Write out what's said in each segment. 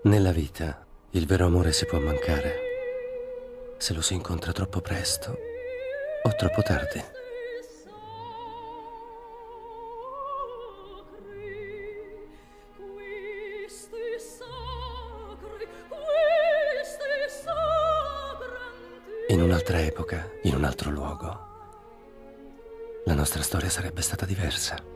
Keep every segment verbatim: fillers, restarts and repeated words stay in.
Nella vita il vero amore si può mancare se lo si incontra troppo presto o troppo tardi. In un'altra epoca, in un altro luogo, la nostra storia sarebbe stata diversa.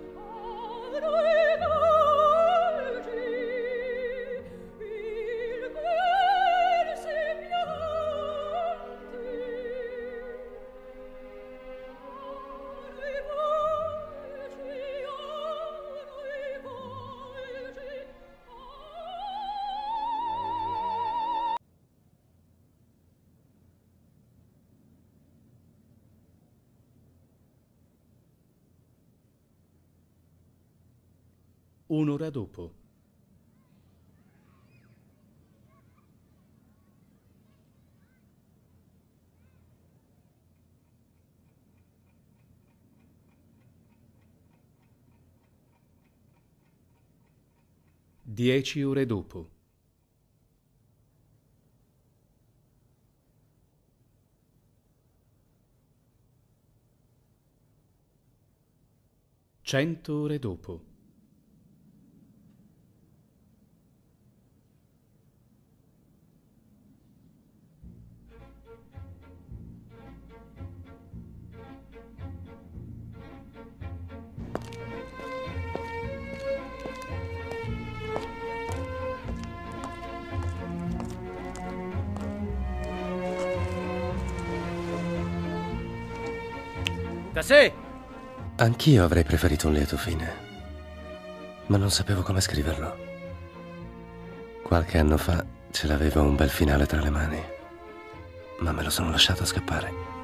Un'ora dopo. Dieci ore dopo. Cento ore dopo. Tassé! Anch'io avrei preferito un lieto fine, ma non sapevo come scriverlo. Qualche anno fa ce l'avevo un bel finale tra le mani, ma me lo sono lasciato scappare.